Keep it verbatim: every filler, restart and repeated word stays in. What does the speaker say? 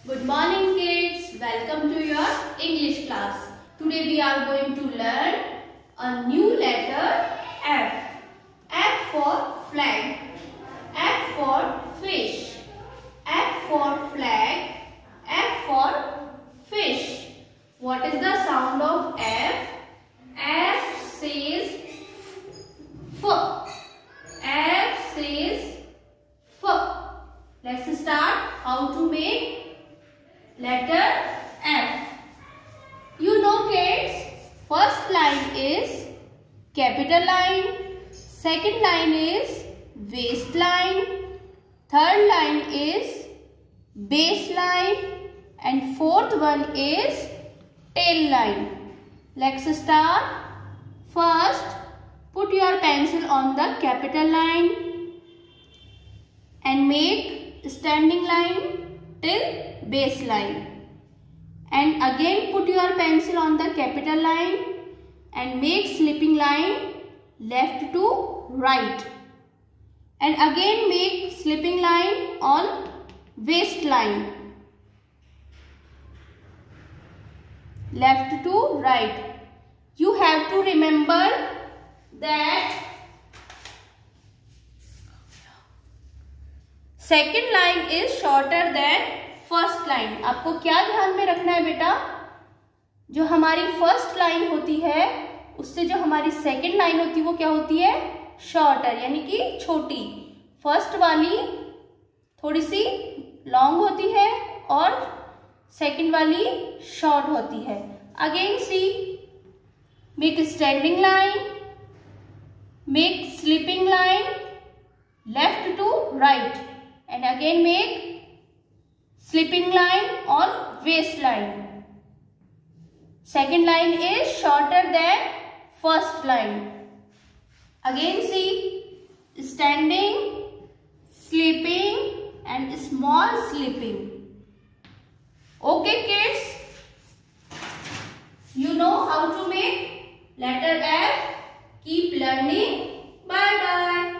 Good morning kids, welcome to your English class. Today we are going to learn a new letter F. F for flag, F for fish, F for flag, F for fish. What is the sound of F? F says F. F says F. Let's start how to make letter F. You know kids, first line is capital line, second line is waistline, third line is baseline, and fourth one is tail line. Let's start. First, put your pencil on the capital line and make standing line till baseline, and again put your pencil on the capital line and make slipping line left to right, and again make slipping line on waistline left to right. You have to remember that second line is shorter than first line. आपको क्या ध्यान में रखना है बेटा? जो हमारी first line होती है उससे जो हमारी सेकंड लाइन होती है वो क्या होती है? शॉर्टर, यानी कि छोटी. फर्स्ट वाली थोड़ी सी लॉन्ग होती है और सेकंड वाली शॉर्ट होती है. Again see, make standing line, make sleeping line left to right, and again make slipping line on waistline. Second line is shorter than first line. Again see, standing, sleeping and small sleeping. Okay kids, you know how to make letter F. Keep learning. Bye bye.